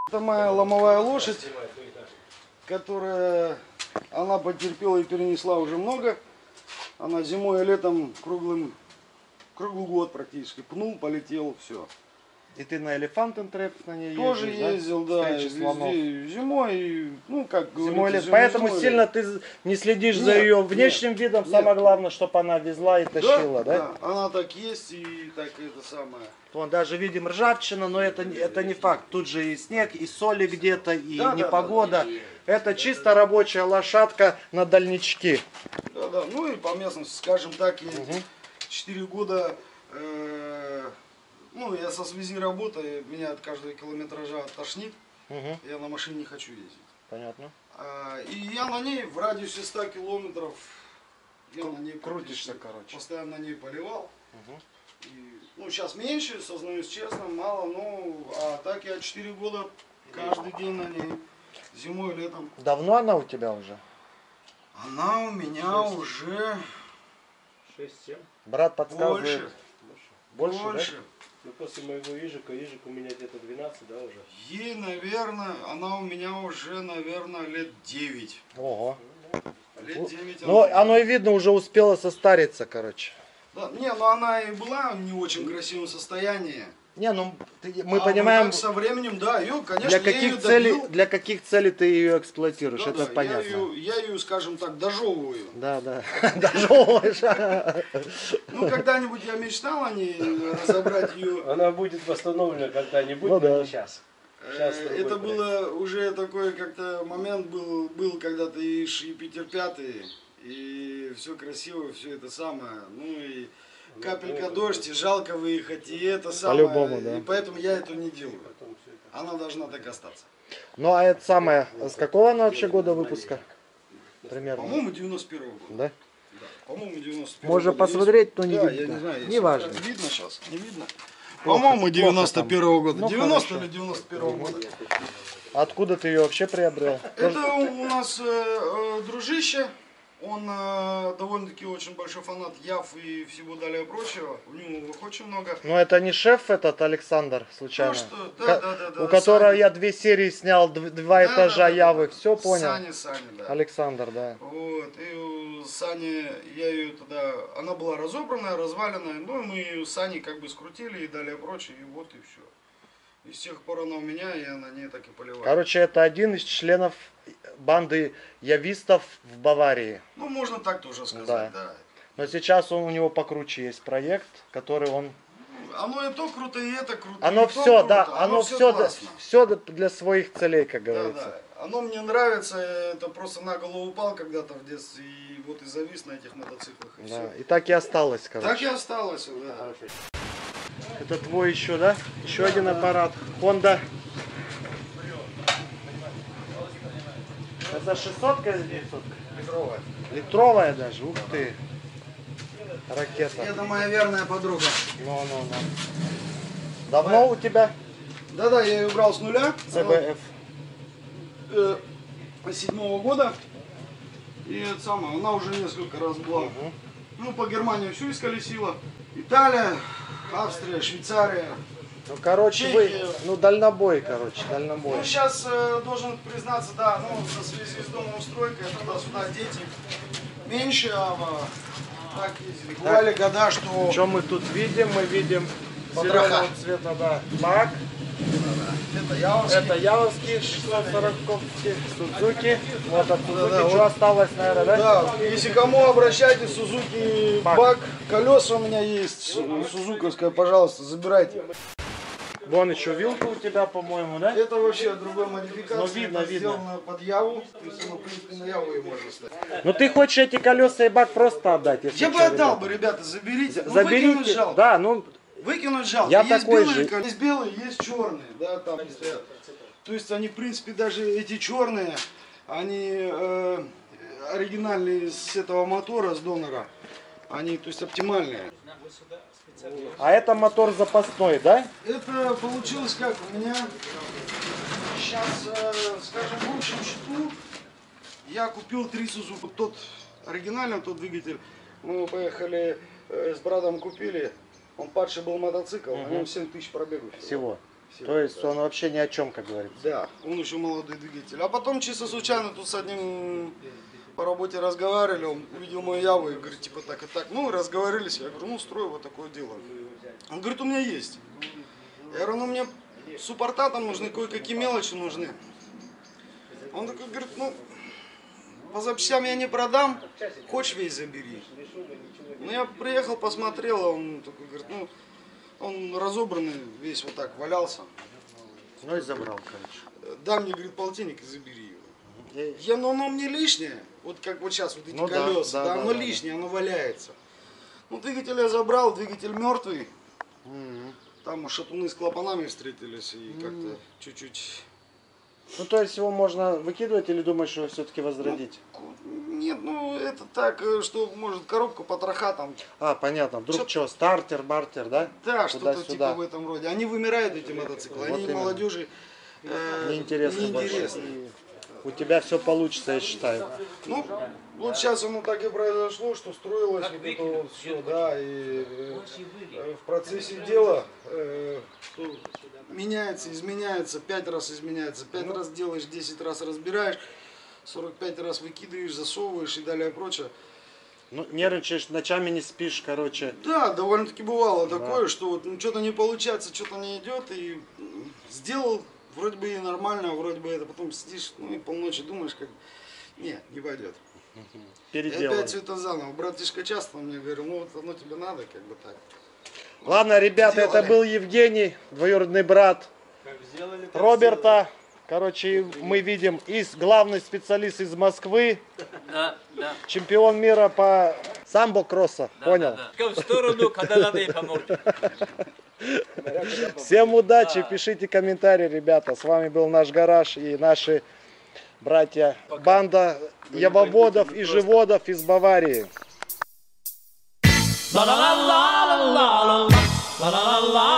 Это моя ломовая лошадь, которая она потерпела и перенесла уже много. Она зимой и летом круглый год практически пнул, полетел, все. И ты на Elephant Trap на ней Тоже ездишь, ездил, да, везде, зимой, ну как зимой, говорится, лет. Поэтому зимой, сильно ты не следишь за Нет, ее внешним видом. нет. Самое главное, чтобы она везла и тащила, да? Да, она так есть и так это самое. Вон даже видим ржавчина, но это не факт. Тут же и снег, и соли где-то, и Да, непогода. да. Это чисто рабочая лошадка на дальнички. Да, да, ну и по местности, скажем так, я 4 года, ну я со связи работаю, меня от каждого километража тошнит, я на машине не хочу ездить. Понятно. И я на ней в радиусе 100 километров, я на ней Крутишься, короче. постоянно на ней поливал. И, ну сейчас меньше, сознаюсь честно, мало, ну а так я 4 года каждый день на ней, зимой и летом. Давно она у тебя уже? Она у меня уже 6-7. Брат подсказывает. больше. Больше, Ну, после моего ежика у меня где-то 12, да, уже? Ей, наверное, она у меня уже, наверное, лет 9. да? Ого. Лет 9 Ну, оно и видно, уже успело состариться, короче. Да, не, ну она и была в не очень красивом состоянии. Не, ну мы А понимаем, вот так со временем, да, ее, конечно, для я каких ее целей, добил. для каких целей ты ее эксплуатируешь, Да, это да, понятно. Я ее, скажем так, дожевываю. Да, да. Дожевываешь. Ну, когда-нибудь я мечтал о ней разобрать ее. Она будет восстановлена когда-нибудь, Ну, но да. не сейчас. Сейчас Это было уже такой как-то момент был когда-то и Юпитер 5, и все красиво, все это самое. Ну и капелька дождь, и жалко выехать, и это самое. По-любому, да. И поэтому я это не делаю. Она должна так остаться. Ну, а это самое, с какого она вообще года выпуска? Примерно. По-моему, 91-го года. Да? Да, по-моему, 91-го Можно года. посмотреть, но не Да, видно. я не знаю, Не если важно. видно сейчас, не видно. Плохо, По-моему, плохо 91-го года. Ну, 90 хорошо. или 91-го года. Откуда ты ее вообще приобрел? Это у нас дружище. Он довольно-таки очень большой фанат Яв и всего далее прочего. У него их очень много. Ну, это не шеф этот Александр, случайно? Ну, что, да, У которого Саня. я 2 серии снял, 2 этажа Явы. Все понял? Саня, да. Александр, да. Вот, и у Сани, я ее тогда, она была разобранная, разваленная, ну и мы ее с Саней как бы скрутили и далее прочее, и вот и все. И с тех пор она у меня, и я на ней так и поливаю. Короче, это один из членов банды явистов в Баварии. Ну, можно так тоже сказать, да. Но сейчас у него покруче есть проект, который он... Оно и то круто, и это круто. Оно и то все, круто, да, оно все классно. для своих целей, как Да, говорится. да. Оно мне нравится, это просто на голову упал когда-то в детстве, и вот и завис на этих мотоциклах, и Да, все. и так и осталось, короче. Так и осталось, да. Это твой еще, да? Еще один аппарат. Honda. Это 600 или 900? Литровая. Литровая даже, ух ты. Ракета. Это моя верная подруга. Ну. Давно у тебя Да-да, я ее брал с нуля. CBF? 7-го года. И это самое, она уже несколько раз была. Ну, по Германии всю исколесила. Италия, Австрия, Швейцария. Ну, короче, Чехия. дальнобой, короче, дальнобой. Ну, сейчас должен признаться, да, ну, в связи с домоустройкой, туда-сюда дети меньше, так ездили. Бывали года, что... Что мы тут видим? Мы видим Потроха. зеленого цвета, да, бак. Это Яворский. Это Явовский 640 Сузуки. Вот от Сузуки Да, что вот. осталось, наверное, да? Да, если кому обращайтесь, Сузуки бак, колеса у меня есть, сузуковская, пожалуйста, забирайте. Вон еще вилка у тебя, по-моему, да? Это вообще другая модификация, Ну, видно, это видно. сделано под Яву, то есть оно, в принципе, на Яву и можно ставить. Ну ты хочешь эти колеса и бак просто отдать? Если Я бы что, отдал ребята? бы, ребята, заберите. Ну, выкинуть Заберите, жалко. да, ну, Выкинуть жалко. Я Есть такой белые, же. есть белые, есть черные, да, там стоят. То есть они, в принципе, даже эти черные, они оригинальные с этого мотора, с донора, они, то есть, оптимальные. а это мотор запасной, да? Это получилось как у меня сейчас, скажем, в общем счету я купил 3 Сузуки. Тот оригинальный, тот двигатель, мы поехали с братом купили, он падший был мотоцикл, на нем 7 тысяч пробегов. Всего. Все. То есть он вообще ни о чем, как говорится. Да, он еще молодой двигатель. А потом чисто случайно тут с одним по работе разговаривали, он увидел мою яву и говорит, типа так и так. Ну, разговорились, я говорю, ну, строю вот такое дело. Он говорит, у меня есть. Я говорю, ну, мне суппорта там нужны, кое-какие мелочи нужны. Он такой говорит, ну, по запчастям я не продам, хочешь весь забери. Ну, я приехал, посмотрел, а он такой говорит, ну, он разобранный, весь вот так валялся. Ну и забрал, короче. Дай мне, говорит, полтинник и забери его. Я, но оно мне лишнее, вот как вот сейчас вот эти Ну да, колеса, да, оно да, лишнее, оно валяется. Ну, двигатель я забрал, двигатель мертвый. Там шатуны с клапанами встретились и как-то чуть-чуть... Ну то есть его можно выкидывать или думаешь, что все-таки возродить? Нет, ну это так, что может коробка, потроха там. А, понятно. Вдруг что, стартер, бартер, да? Да, что-то Туда-сюда. типа в этом роде. Они вымирают, эти мотоциклы, Вот они именно. молодежи Неинтересно больше. неинтересны. И у тебя все получится, я считаю. Ну, вот сейчас оно так и произошло, что строилось вот это вот все, да, и в процессе дела что меняется, изменяется, 5 раз изменяется, 5 раз делаешь, 10 раз разбираешь, 45 раз выкидываешь, засовываешь и далее прочее. Ну, нервничаешь, ночами не спишь, короче. Да, довольно-таки бывало такое, что вот ну, что-то не получается, что-то не идет, и сделал, вроде бы и нормально, вроде бы это, потом сидишь, ну и полночи думаешь, как, нет, не пойдет. И Переделывай. опять все это заново. Братишка часто мне говорил, ну вот оно тебе надо, как бы так. Ладно, ребята, это Сделали. был Евгений, двоюродный брат Как сделали, так Роберта. Короче, мы видим главный специалист из Москвы, Да, да. чемпион мира по самбо-кросса. Понял? Да. В сторону, когда надо ей помочь. Всем удачи, пишите комментарии, ребята. С вами был наш гараж и наши братья, банда явоводов и живодов из Баварии. La la la la la la la la la la.